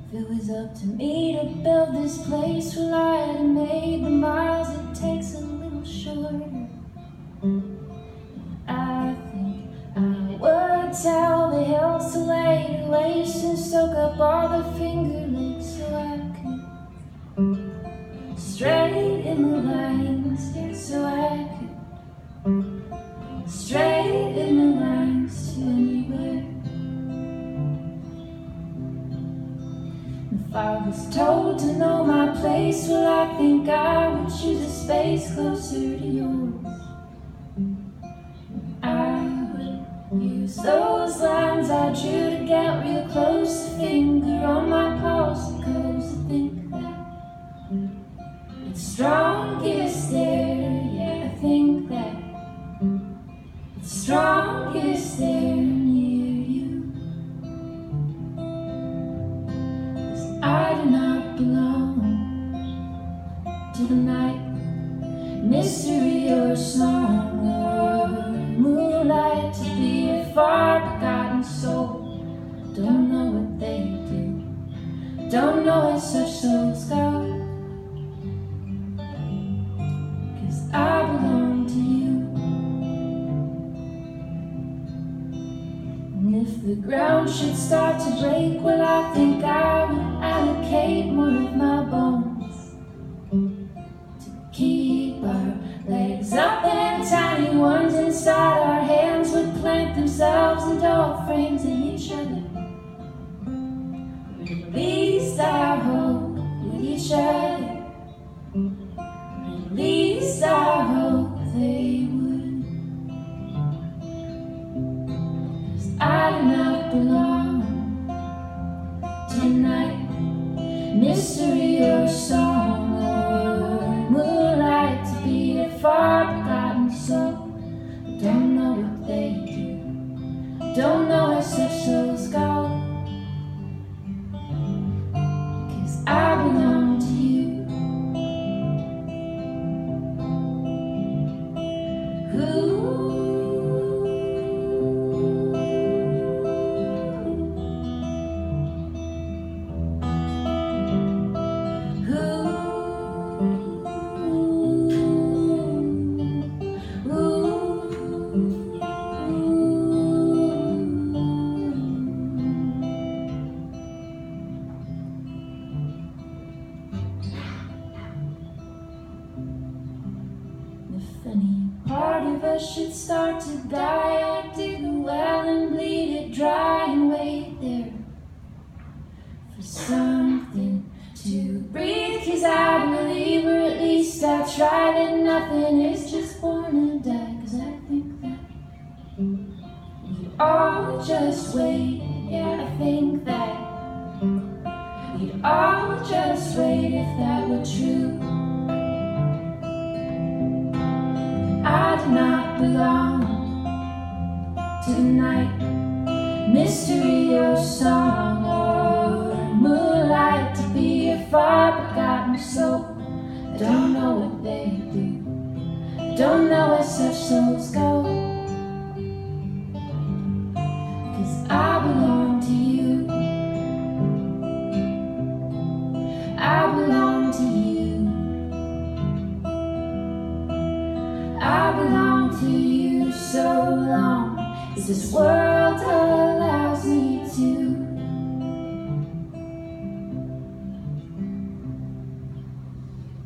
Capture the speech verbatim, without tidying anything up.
If it was up to me to build this place, well, I'd have made the miles it takes a little shorter. I think I would tell the hills to lay to waste and soak up all the Finger Lakes so I could stray in the lines, yeah, so I could stray in the lines to anywhere. If I was told to know my place, well, I think I would choose a space closer to yours. I would use those lines I drew to get real close, a finger on my pulse, because I think that it's strongest there, yeah, I think that it's strongest there near you. I do not belong to the night, mystery or song or moonlight, to be a far forgotten soul. Don't know what they do, don't know what such souls go, 'cause I belong to you. And if the ground should start to break, well, I think I would allocate more of my bones to keep our legs up, and tiny ones inside our hands would plant themselves in door frames in each other. At least I hope with each other, at least I hope they would, 'cause I do not belong to the night, mystery or song or moonlight, to be a far forgotten soul. Don't know what they do, don't know where such souls go, 'cause I belong to you. Ooh. If any part of us should start to die, I'd dig a well and bleed it dry and wait there for something to breathe, 'cause I believe, or at least I try, that nothing is just born to die. 'Cause I think that we'd all just wait, yeah, I think that we'd all just wait if that were true. I do not belong to the night, mystery or song or moonlight, to be a far forgotten soul. I don't know what they do, I don't know where such souls go.